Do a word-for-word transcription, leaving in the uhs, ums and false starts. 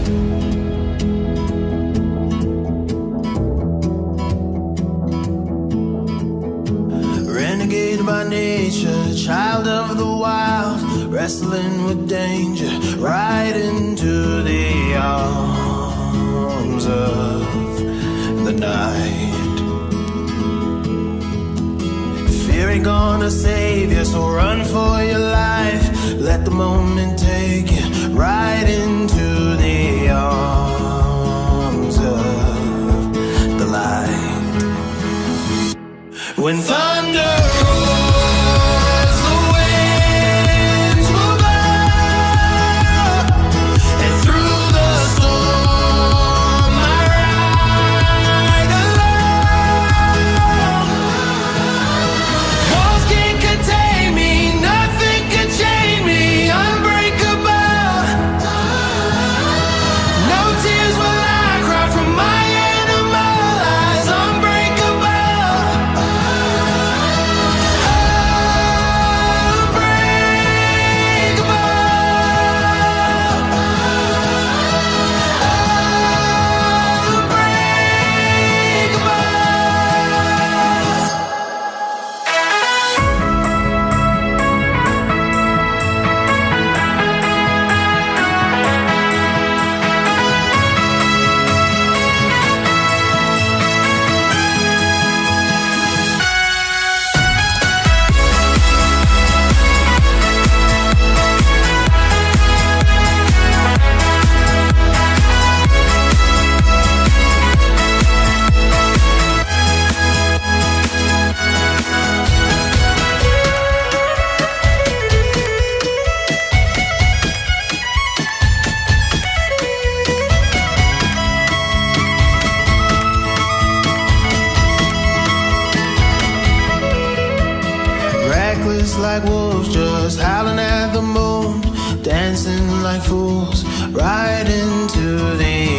Renegade by nature, child of the wild, wrestling with danger, right into the arms of the night. Fear ain't gonna save you, so run for your life. Let the moment take you right into the arms of the light. When thunder roars, the winds will blow, and through the storm I ride alone. Walls can't contain me, nothing can chain me, unbreakable. No tears will I cry from my animal eyes, unbreakable. Reckless like wolves, just howling at the moon, dancing like fools, right into the